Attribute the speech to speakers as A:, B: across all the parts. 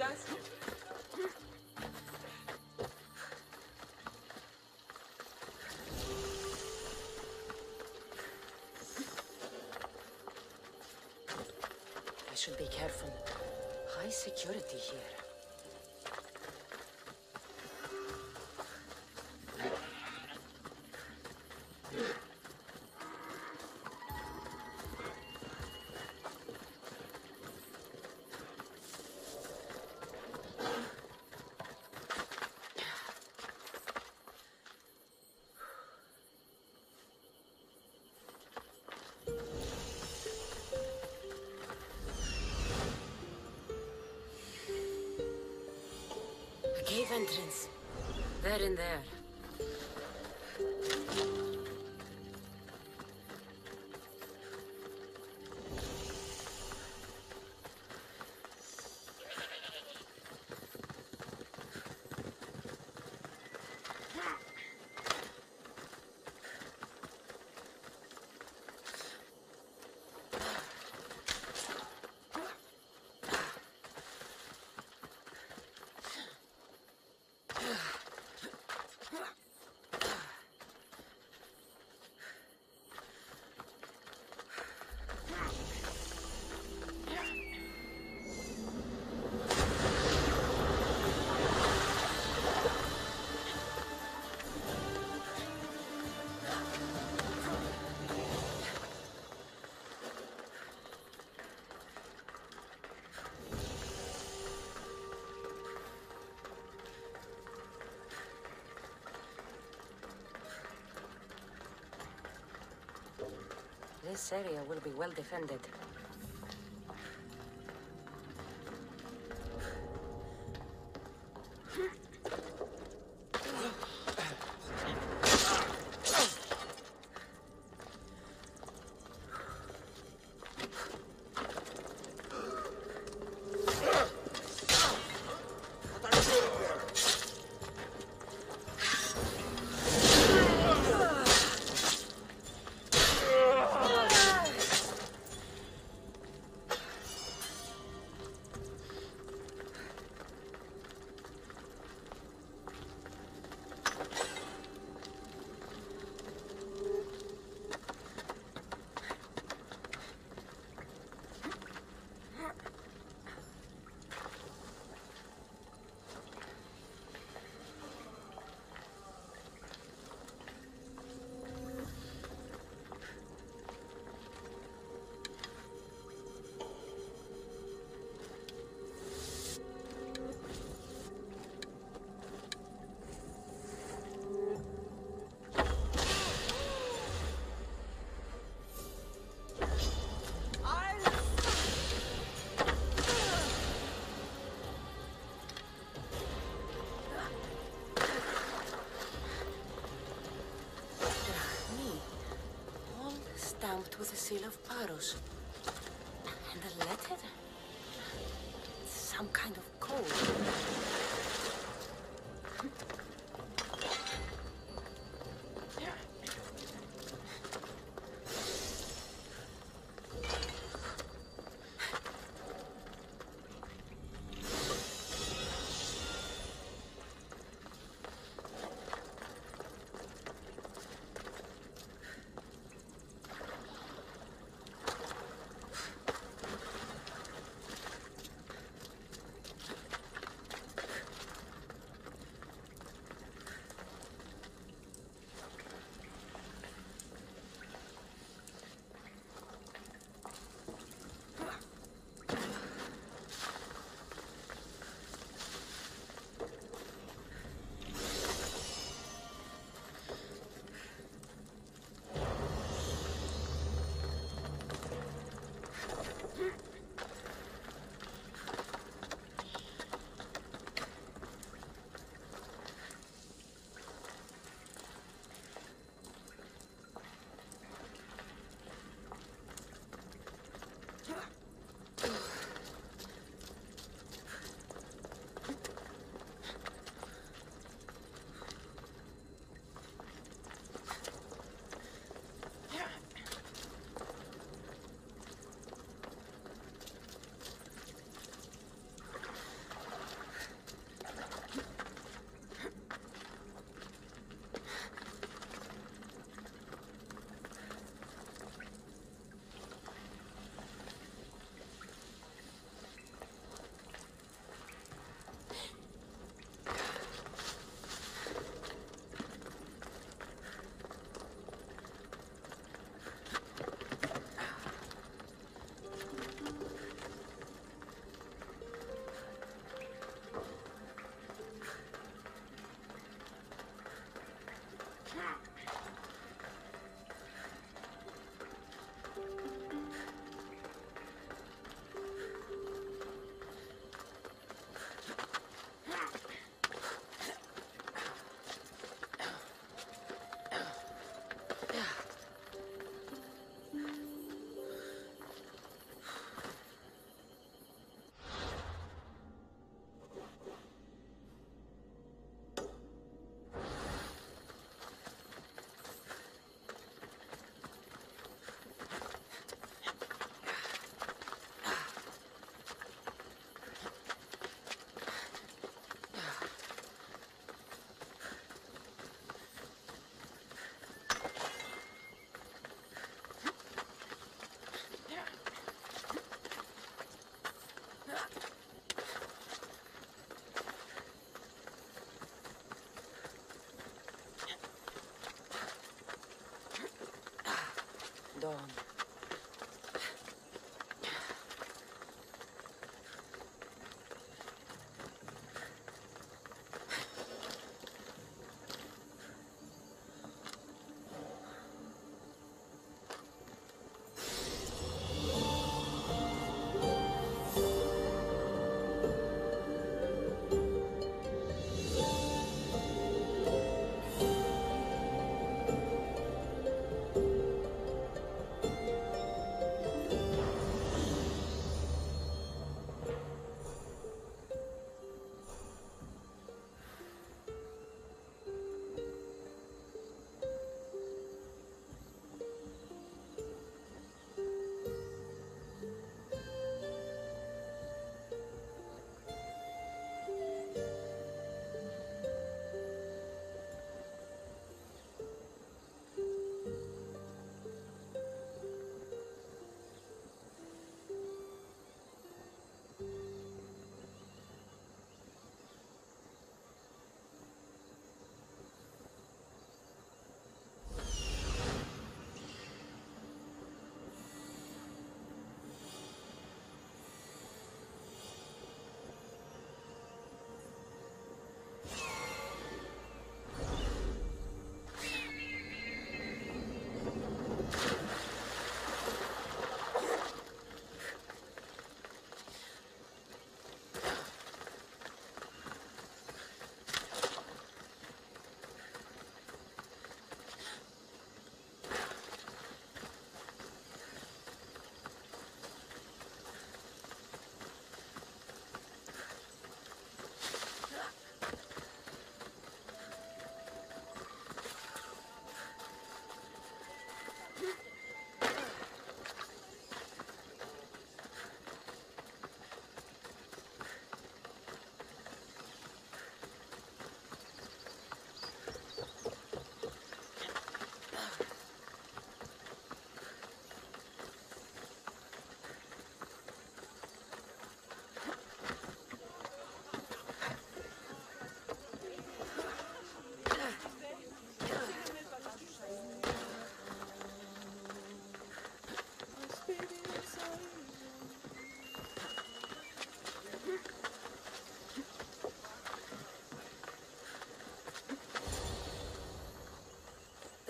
A: I should be careful. High security here. Cave entrance. They're in there. This area will be well defended. Stamped with the seal of Paros. And the letter? Some kind of code.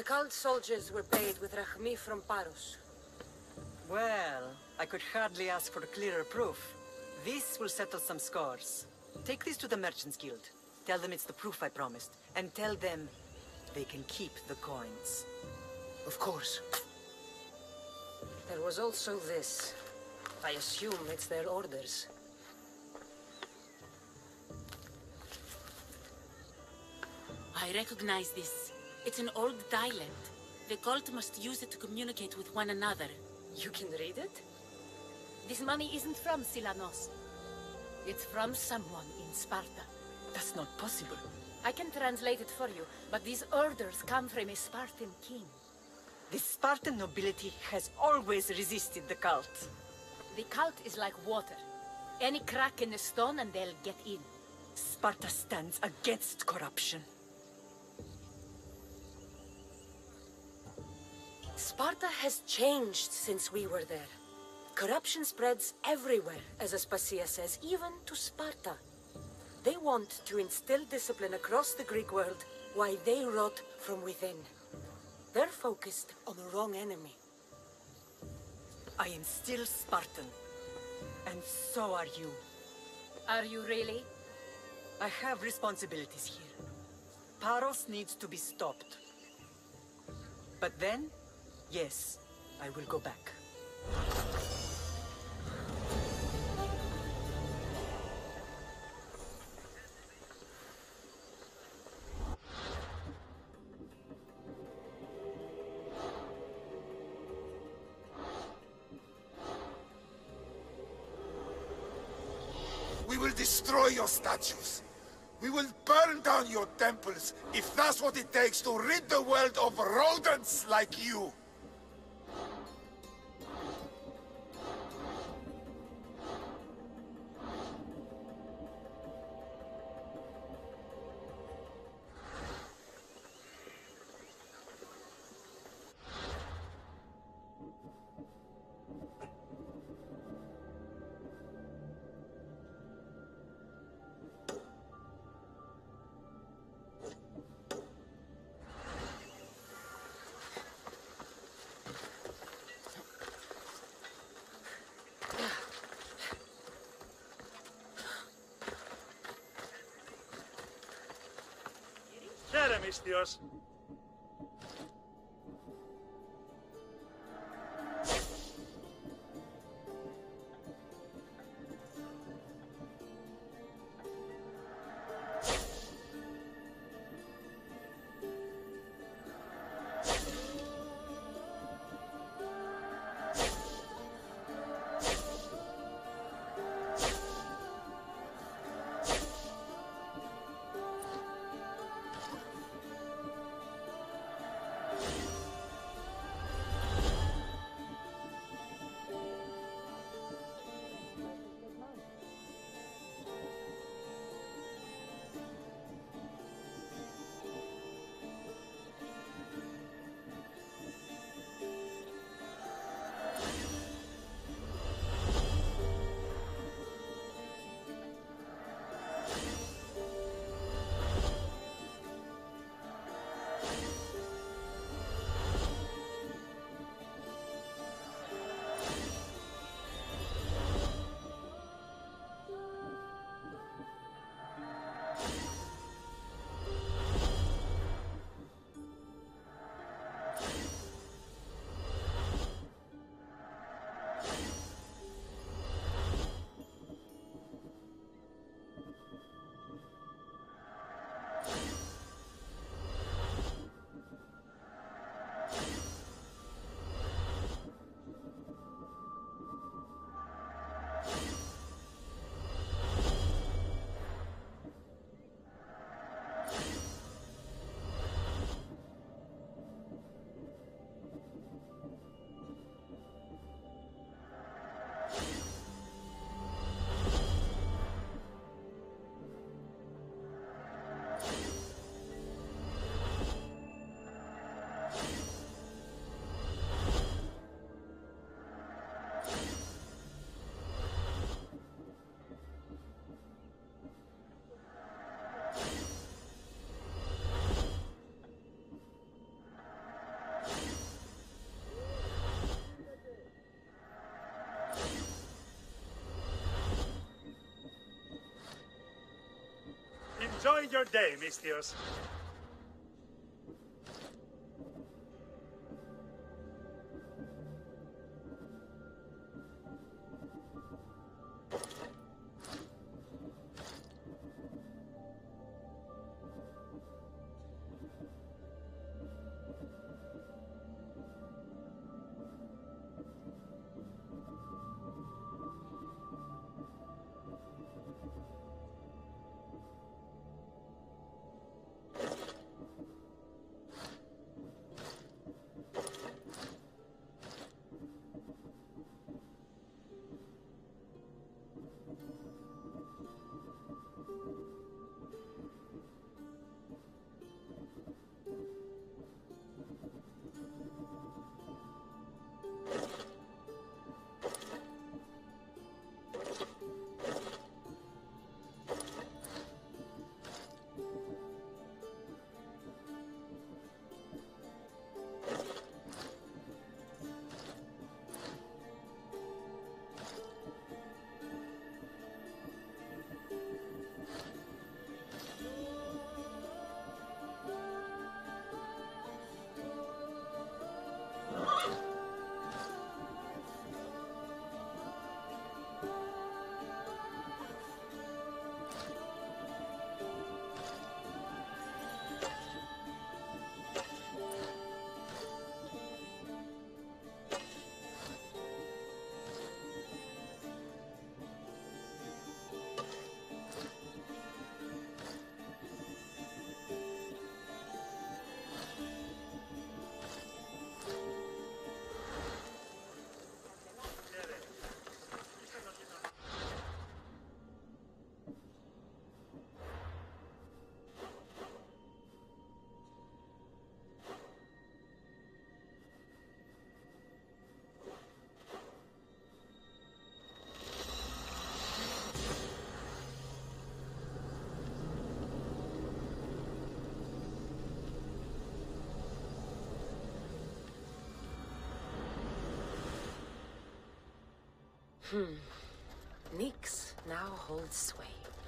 A: cult soldiers were paid with Rahmi from Paros.
B: Well, I could hardly ask for clearer proof. This will settle some scores. Take this to the Merchants Guild. Tell them it's the proof I promised. And tell them they can keep the coins.
A: Of course. There was also this. I assume it's their orders.
C: I recognize this. It's an old dialect. The cult must use it to communicate with one another.
A: You can read it?
D: This money isn't from Silanos. It's from someone in Sparta.
B: That's not possible.
D: I can translate it for you, but these orders come from a Spartan king.
B: The Spartan nobility has always resisted the cult.
D: The cult is like water. Any crack in the stone and they'll get in.
B: Sparta stands against corruption.
A: Sparta has changed since we were there. Corruption spreads everywhere, as Aspasia says, even to Sparta. They want to instill discipline across the Greek world, while they rot from within. They're focused on the wrong enemy.
B: I am still Spartan. And so are you.
D: Are you really?
B: I have responsibilities here. Paros needs to be stopped. But then, yes, I will go back.
E: We will destroy your statues. We will burn down your temples, if that's what it takes to rid the world of rodents like you.
F: Χαίρε, μυστιος. made your day, Misthios.
A: Nyx now holds sway.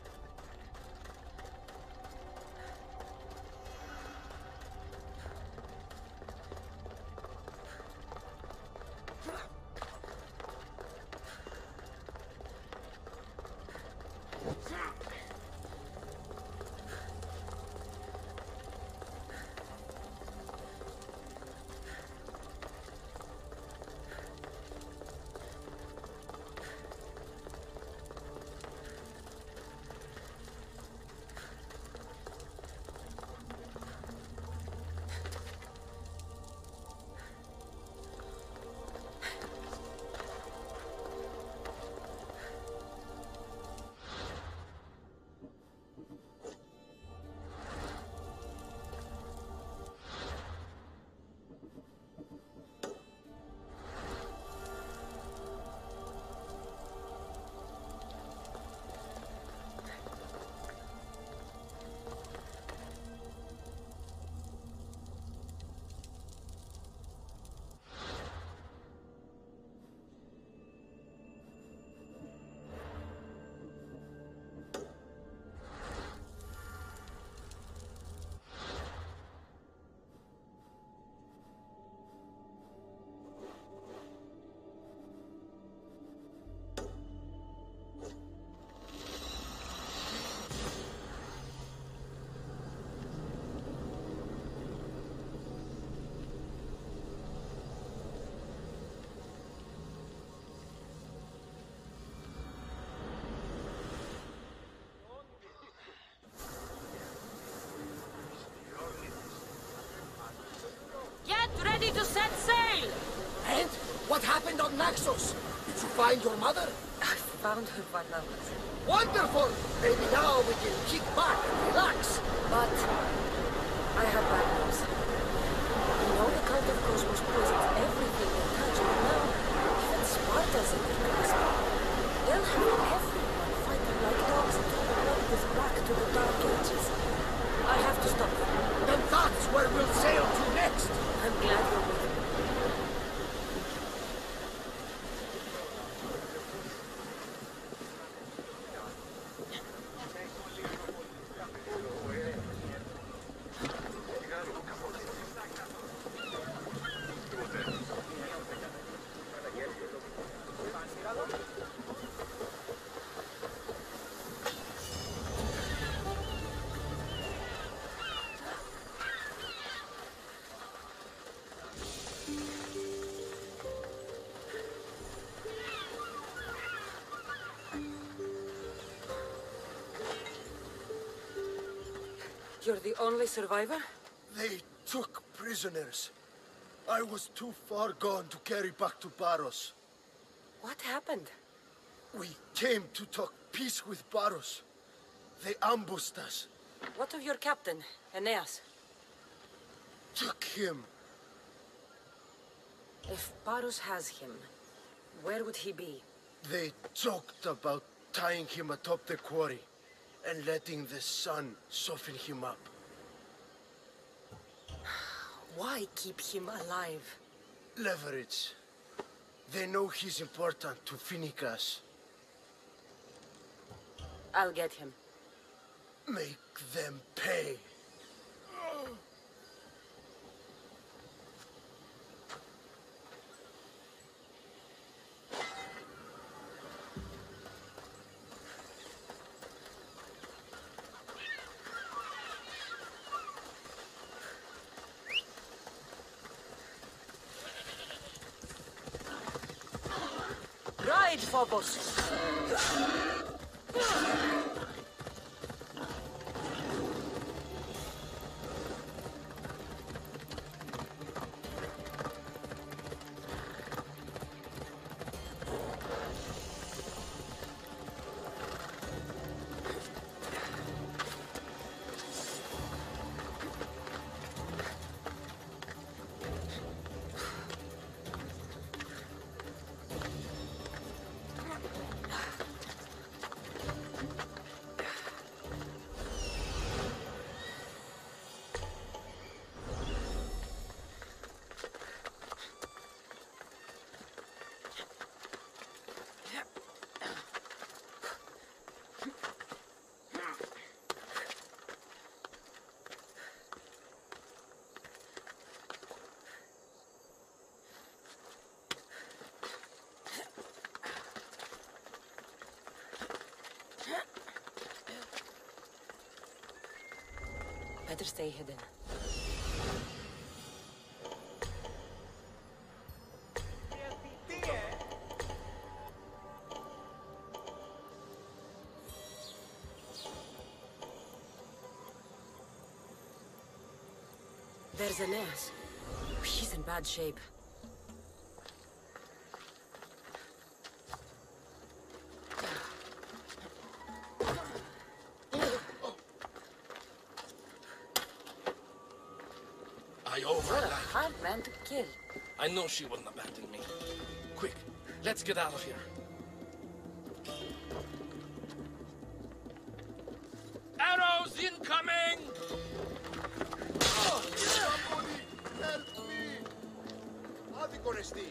A: Ready to set sail!
G: And what happened on Naxos? Did you find your mother?
A: I found her, Varnavas.
G: Wonderful! Maybe now we can kick back and relax.
A: But I have bad news. You know the cult of Cosmos poisons everything they touch, but now even Sparta's in their grasp. They'll have everyone fighting like dogs until the world is back to the Dark Ages. I have to stop them.
G: Then that's where we'll sail to next!
A: I'm glad you're with me. You're the only survivor?
G: They took prisoners. I was too far gone to carry back to Barros.
A: What happened?
G: We came to talk peace with Barros. They ambushed us.
A: What of your captain, Aeneas?
G: Took him.
A: If Barros has him, where would he be?
G: They joked about tying him atop the quarry and letting the sun soften him up.
A: Why keep him alive?
G: Leverage. They know he's important to Finicas.
A: I'll get him.
G: Make them pay.
A: Ride, Phobos! Better stay hidden. There's Aeneas. He's in bad shape. What a hard man to kill.
H: I know she wouldn't abandon me. Quick, let's get out of here. Arrows incoming!
G: Somebody help me! Adikonesti!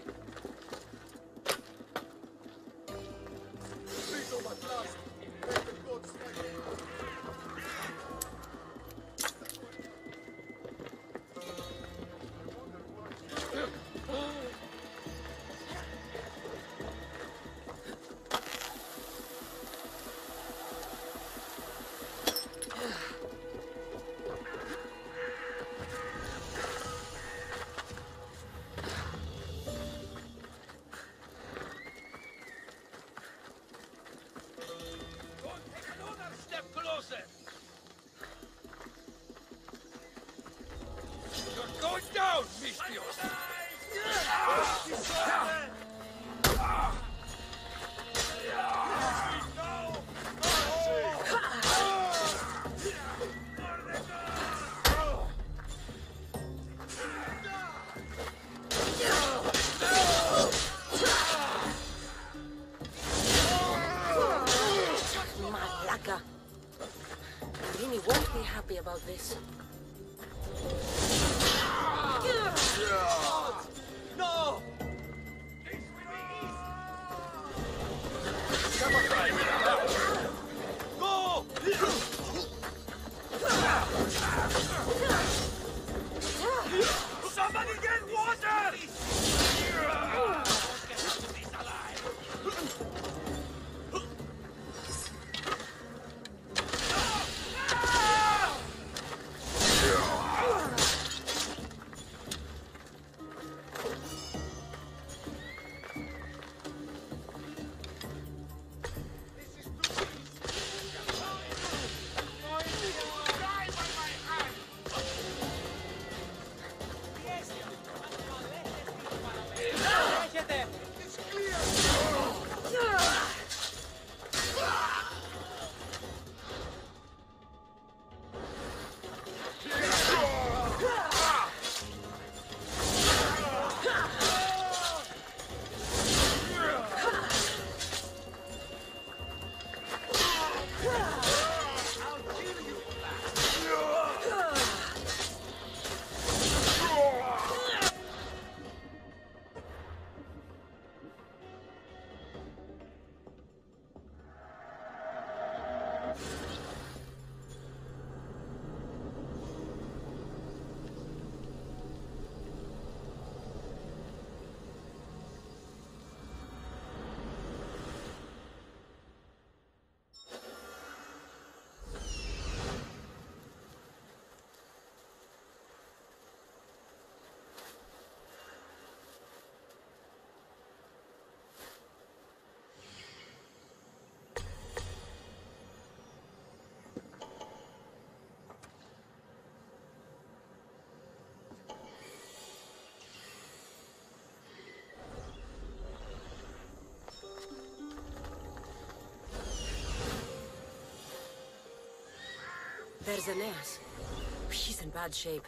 G: Freedom at last! May the gods fight!
H: You're going down, Misthios!
A: Malaka. Rini won't be happy about this.
G: No!
A: There's Aeneas. He's in bad shape.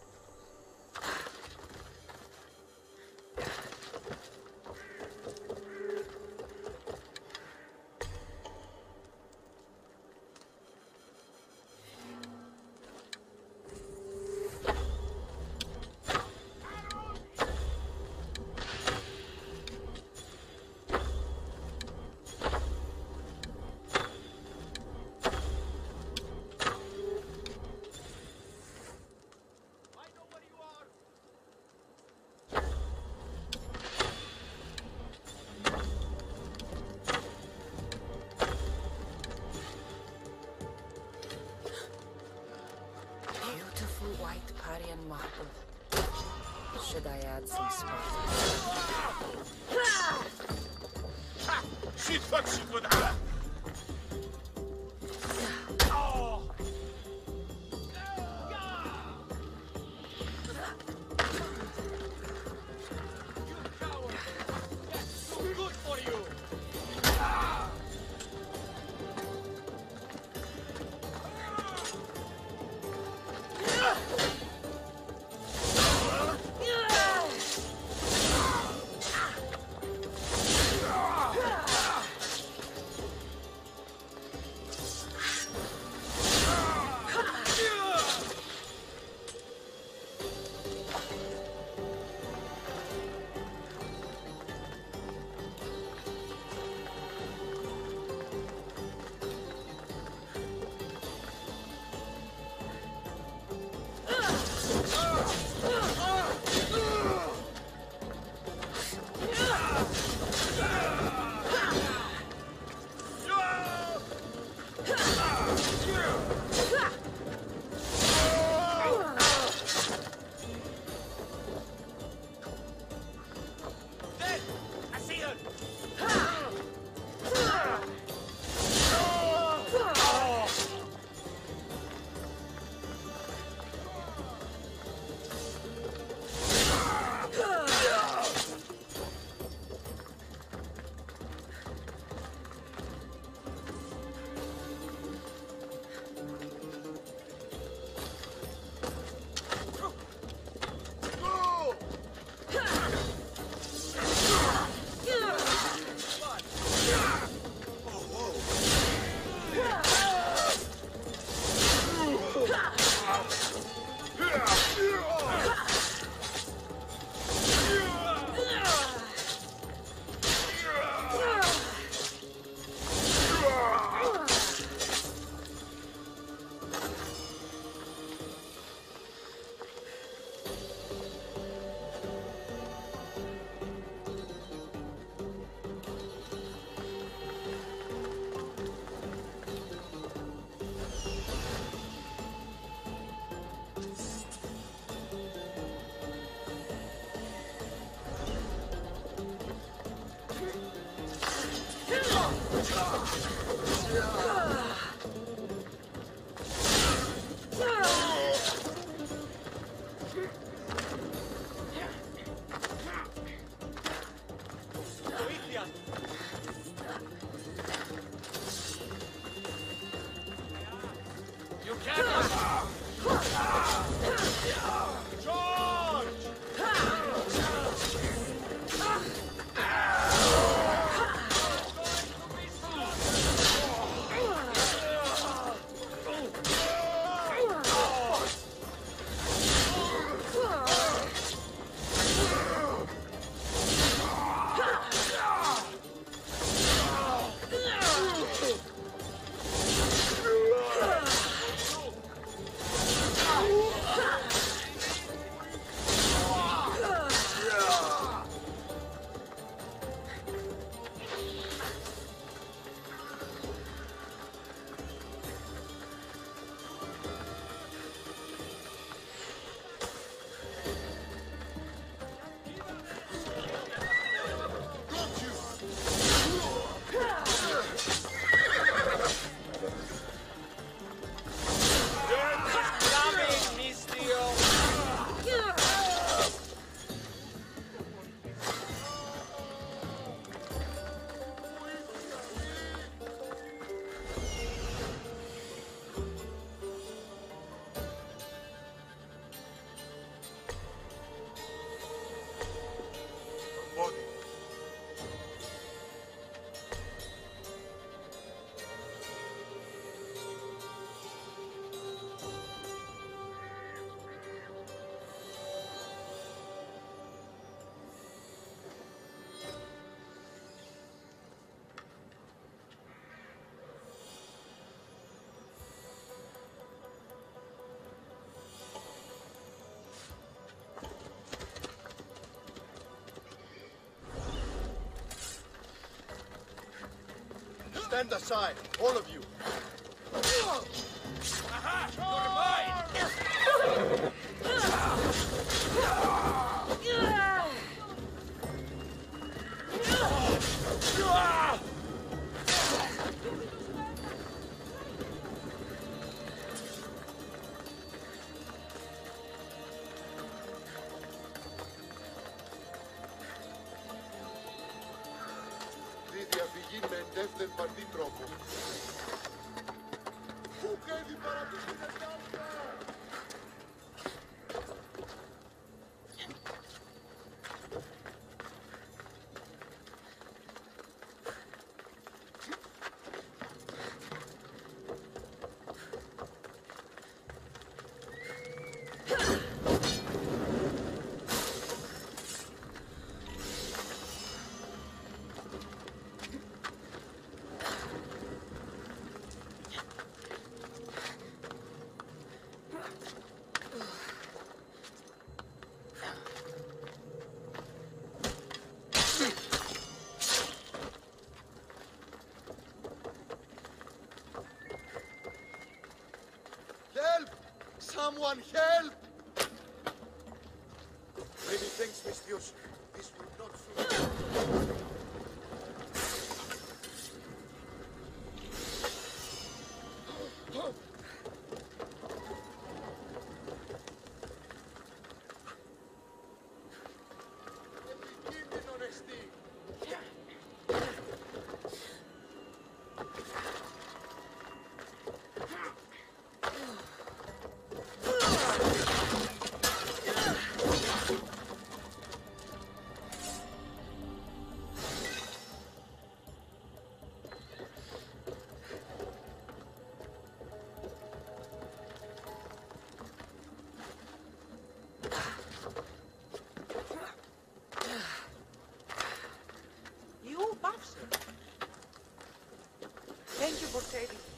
A: White Parian marble. Should I add some spice?
E: She fucks you with her.
G: Stand aside, all of you.
H: Aha! You're mine!
G: Η διαφυγή με εντεύθεν παντή τρόπο. Πού κάνει παραπληκτή δεκάλυτα! Help! Someone help! Many thanks, Misthios. This will not suit. Επικίνδυνο νεστή.
A: You, Bafsir. Thank you for saving me.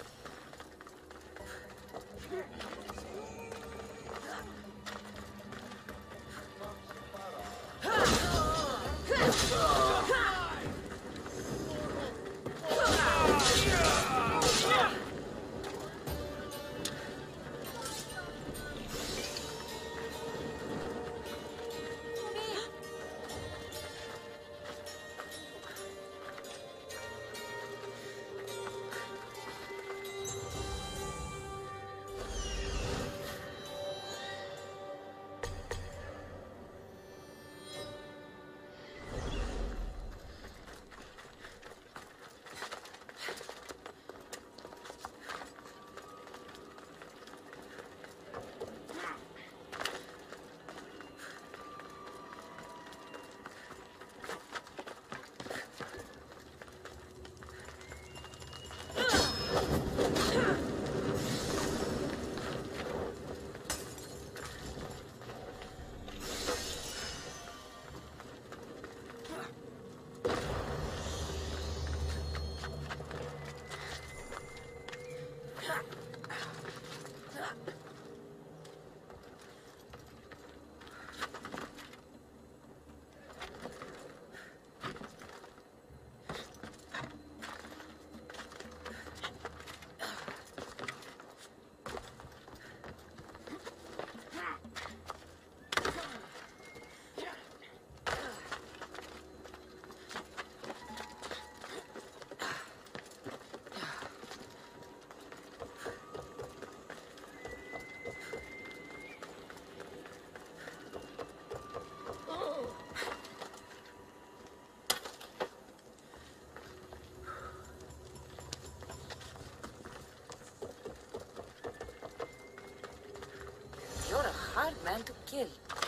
A: You're a hard man to kill.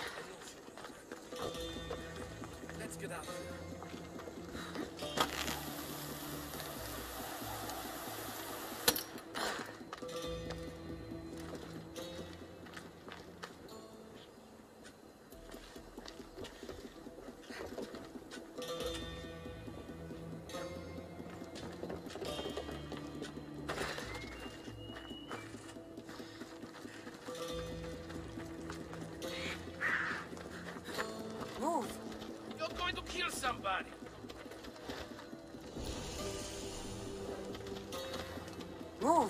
H: Let's get out of here.
A: Move.
H: You're going to kill somebody.
A: Move!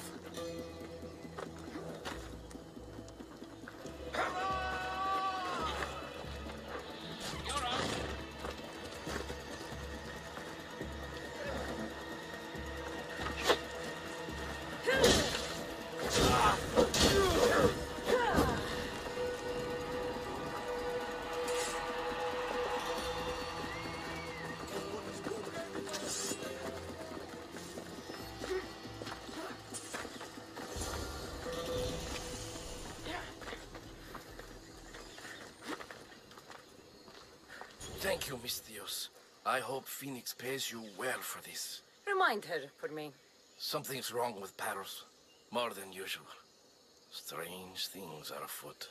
H: Thank you, Misthios. I hope Phoenix pays you well for this.
A: Remind her for me.
H: Something's wrong with Paros. More than usual. Strange things are afoot.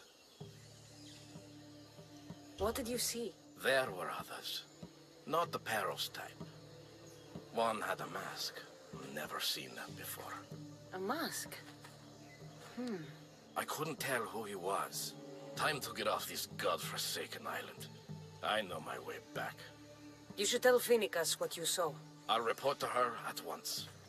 A: What did you see?
H: There were others. Not the Paros type. One had a mask. Never seen that before.
A: A mask?
H: I couldn't tell who he was. Time to get off this godforsaken island. I know my way back.
A: You should tell Phoenix what you saw.
H: I'll report to her at once.